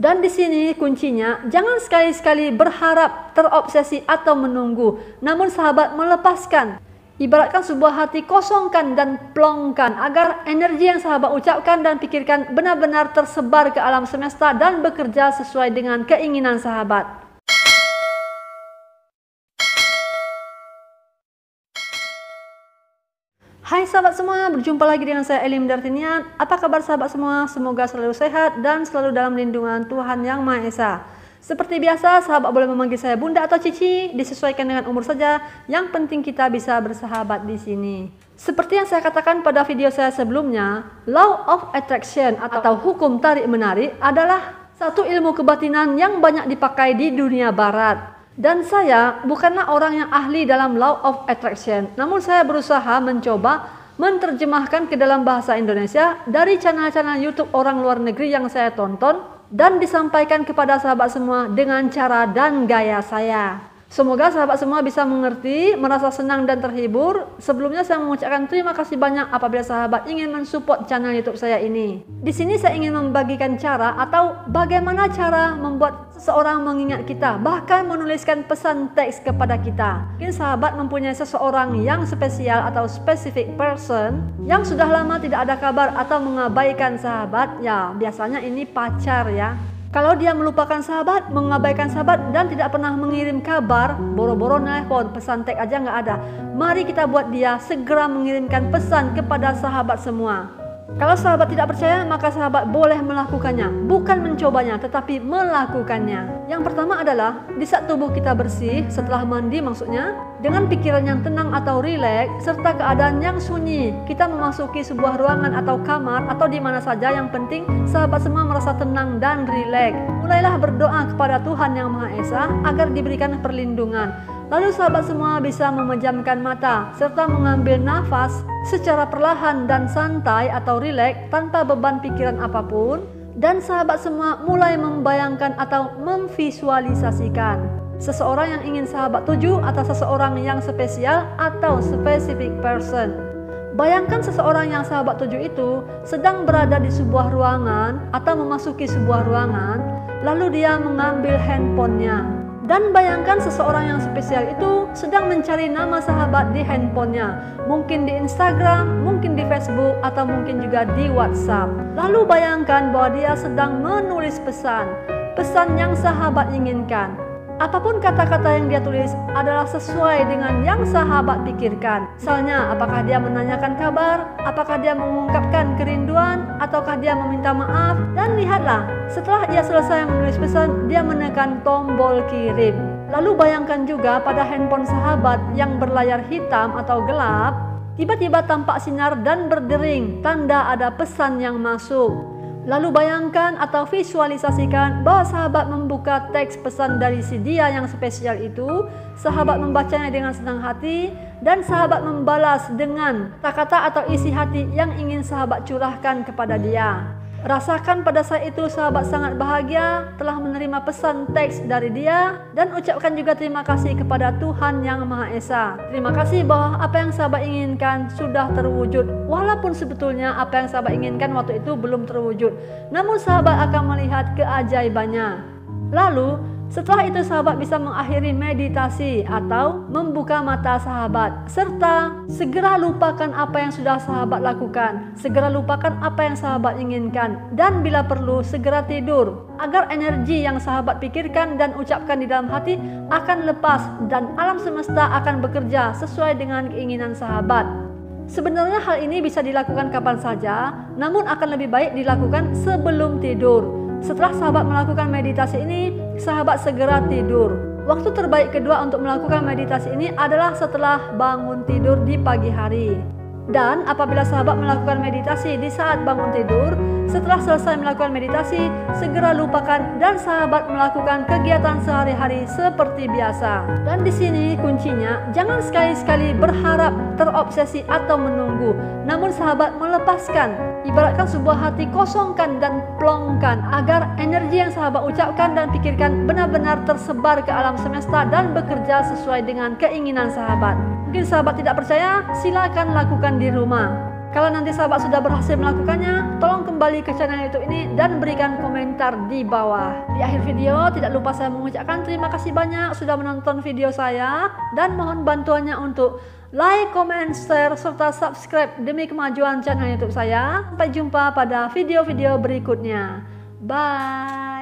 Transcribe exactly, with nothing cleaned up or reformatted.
Dan di sini kuncinya, jangan sekali-sekali berharap, terobsesi atau menunggu, namun sahabat melepaskan. Ibaratkan sebuah hati, kosongkan dan plongkan agar energi yang sahabat ucapkan dan pikirkan benar-benar tersebar ke alam semesta dan bekerja sesuai dengan keinginan sahabat. Hai sahabat semua, berjumpa lagi dengan saya Elim Dartinian. Apa kabar sahabat semua? Semoga selalu sehat dan selalu dalam lindungan Tuhan Yang Maha Esa. Seperti biasa, sahabat boleh memanggil saya Bunda atau Cici, disesuaikan dengan umur saja. Yang penting kita bisa bersahabat di sini. Seperti yang saya katakan pada video saya sebelumnya, Law of Attraction atau hukum tarik-menarik adalah satu ilmu kebatinan yang banyak dipakai di dunia barat. Dan saya bukanlah orang yang ahli dalam Law of Attraction, namun saya berusaha mencoba menerjemahkan ke dalam bahasa Indonesia dari channel-channel YouTube orang luar negeri yang saya tonton dan disampaikan kepada sahabat semua dengan cara dan gaya saya. Semoga sahabat semua bisa mengerti, merasa senang dan terhibur. Sebelumnya saya mengucapkan terima kasih banyak apabila sahabat ingin mensupport channel YouTube saya ini. Di sini saya ingin membagikan cara atau bagaimana cara membuat seseorang mengingat kita, bahkan menuliskan pesan teks kepada kita. Mungkin sahabat mempunyai seseorang yang spesial atau specific person yang sudah lama tidak ada kabar atau mengabaikan sahabat. Ya, biasanya ini pacar ya. Kalau dia melupakan sahabat, mengabaikan sahabat, dan tidak pernah mengirim kabar, boro-boro nelpon, pesan teks aja nggak ada. Mari kita buat dia segera mengirimkan pesan kepada sahabat semua. Kalau sahabat tidak percaya, maka sahabat boleh melakukannya. Bukan mencobanya, tetapi melakukannya. Yang pertama adalah, di saat tubuh kita bersih, setelah mandi maksudnya, dengan pikiran yang tenang atau rileks, serta keadaan yang sunyi, kita memasuki sebuah ruangan atau kamar, atau di mana saja, yang penting sahabat semua merasa tenang dan rileks. Mulailah berdoa kepada Tuhan Yang Maha Esa agar diberikan perlindungan. Lalu sahabat semua bisa memejamkan mata serta mengambil nafas secara perlahan dan santai atau rileks tanpa beban pikiran apapun. Dan sahabat semua mulai membayangkan atau memvisualisasikan seseorang yang ingin sahabat tuju atau seseorang yang spesial atau specific person. Bayangkan seseorang yang sahabat tuju itu sedang berada di sebuah ruangan atau memasuki sebuah ruangan, lalu dia mengambil handphonenya. Dan bayangkan seseorang yang spesial itu sedang mencari nama sahabat di handphonenya. Mungkin di Instagram, mungkin di Facebook, atau mungkin juga di WhatsApp. Lalu bayangkan bahwa dia sedang menulis pesan. Pesan yang sahabat inginkan. Apapun kata-kata yang dia tulis adalah sesuai dengan yang sahabat pikirkan. Misalnya, apakah dia menanyakan kabar, apakah dia mengungkapkan kerinduan, ataukah dia meminta maaf. Dan lihatlah, setelah ia selesai menulis pesan, dia menekan tombol kirim. Lalu bayangkan juga pada handphone sahabat yang berlayar hitam atau gelap, tiba-tiba tampak sinar dan berdering, tanda ada pesan yang masuk. Lalu bayangkan atau visualisasikan bahwa sahabat membuka teks pesan dari si dia yang spesial itu, sahabat membacanya dengan senang hati, dan sahabat membalas dengan kata-kata atau isi hati yang ingin sahabat curahkan kepada dia. Rasakan pada saat itu sahabat sangat bahagia telah menerima pesan teks dari dia, dan ucapkan juga terima kasih kepada Tuhan Yang Maha Esa. Terima kasih bahwa apa yang sahabat inginkan sudah terwujud, walaupun sebetulnya apa yang sahabat inginkan waktu itu belum terwujud. Namun sahabat akan melihat keajaibannya. Lalu setelah itu sahabat bisa mengakhiri meditasi atau membuka mata sahabat, serta segera lupakan apa yang sudah sahabat lakukan, segera lupakan apa yang sahabat inginkan, dan bila perlu segera tidur agar energi yang sahabat pikirkan dan ucapkan di dalam hati akan lepas dan alam semesta akan bekerja sesuai dengan keinginan sahabat. Sebenarnya hal ini bisa dilakukan kapan saja, namun akan lebih baik dilakukan sebelum tidur. Setelah sahabat melakukan meditasi ini, sahabat segera tidur. Waktu terbaik kedua untuk melakukan meditasi ini adalah setelah bangun tidur di pagi hari. Dan apabila sahabat melakukan meditasi di saat bangun tidur, setelah selesai melakukan meditasi, segera lupakan dan sahabat melakukan kegiatan sehari-hari seperti biasa. Dan di sini kuncinya, jangan sekali-sekali berharap, terobsesi atau menunggu, namun sahabat melepaskan. Ibaratkan sebuah hati, kosongkan dan plongkan agar energi yang sahabat ucapkan dan pikirkan benar-benar tersebar ke alam semesta dan bekerja sesuai dengan keinginan sahabat. Mungkin sahabat tidak percaya, silakan lakukan di rumah. Kalau nanti sahabat sudah berhasil melakukannya, tolong kembali ke channel YouTube ini dan berikan komentar di bawah. Di akhir video, tidak lupa saya mengucapkan terima kasih banyak sudah menonton video saya, dan mohon bantuannya untuk like, comment, share, serta subscribe demi kemajuan channel YouTube saya. Sampai jumpa pada video-video berikutnya. Bye.